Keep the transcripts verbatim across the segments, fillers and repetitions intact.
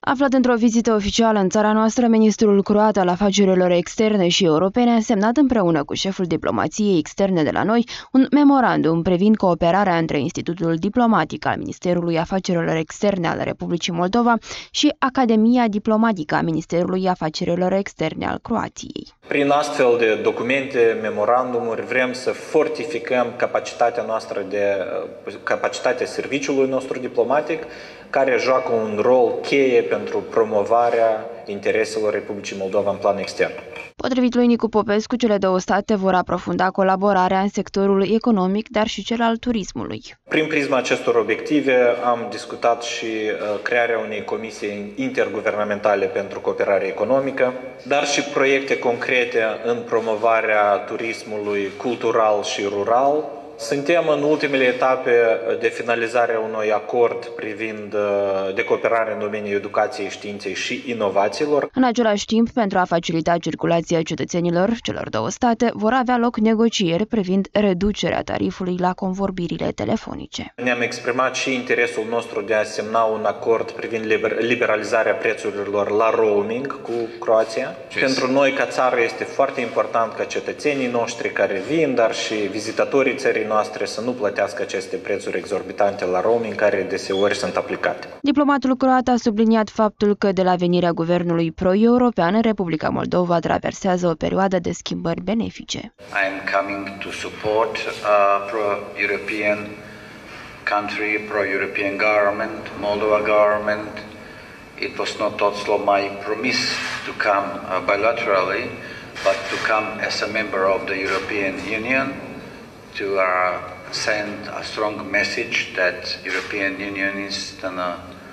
Aflat într-o vizită oficială în țara noastră, ministrul croat al afacerilor externe și europene a semnat împreună cu șeful diplomației externe de la noi un memorandum privind cooperarea între Institutul Diplomatic al Ministerului Afacerilor Externe al Republicii Moldova și Academia Diplomatică a Ministerului Afacerilor Externe al Croației. Prin astfel de documente, memorandumuri, vrem să fortificăm capacitatea noastră de capacitatea serviciului nostru diplomatic, care joacă un rol cheie pentru promovarea intereselor Republicii Moldova în plan extern. Potrivit lui Nicu Popescu, cele două state vor aprofunda colaborarea în sectorul economic, dar și cel al turismului. Prin prisma acestor obiective am discutat și crearea unei comisii interguvernamentale pentru cooperare economică, dar și proiecte concrete în promovarea turismului cultural și rural. Suntem în ultimele etape de finalizare a unui acord privind de cooperare în domeniul educației, științei și inovațiilor. În același timp, pentru a facilita circulația cetățenilor celor două state, vor avea loc negocieri privind reducerea tarifului la convorbirile telefonice. Ne-am exprimat și interesul nostru de a semna un acord privind liberalizarea prețurilor la roaming cu Croația. Ce Pentru noi, ca țară, este foarte important ca cetățenii noștri care vin, dar și vizitatorii țării noastre să nu plătească aceste prețuri exorbitante la roaming care deseori sunt aplicate. Diplomatul croat a subliniat faptul că de la venirea guvernului pro-european, Republica Moldova traversează o perioadă de schimbări benefice. I am coming to support a pro-European country, pro-European government, Moldova government. It was not also my promise to come uh, bilaterally, but to come as a member of the European Union. To uh, send a strong message that European Union is gonna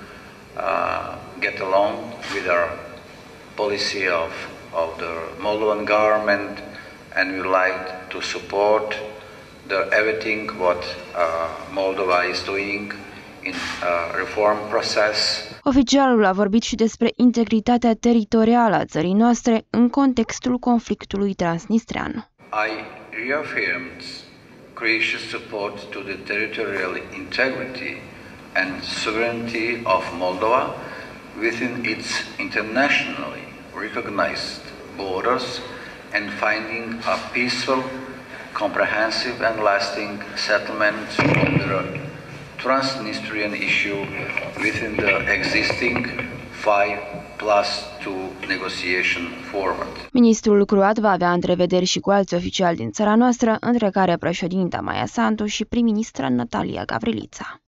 uh, get along with our policy of, of the Moldovan government, and we like to support the everything what uh, Moldova is doing in uh, reform process. Oficialul a vorbit și despre integritatea teritorială a țării noastre în contextul conflictului transnistrean. I reaffirmed Croatia's support to the territorial integrity and sovereignty of Moldova within its internationally recognized borders and finding a peaceful, comprehensive and lasting settlement of the Transnistrian issue within the existing five plus two negotiation format. Ministrul croat va avea întrevederi și cu alți oficiali din țara noastră, între care președinta Maia Sandu și prim-ministra Natalia Gavrilița.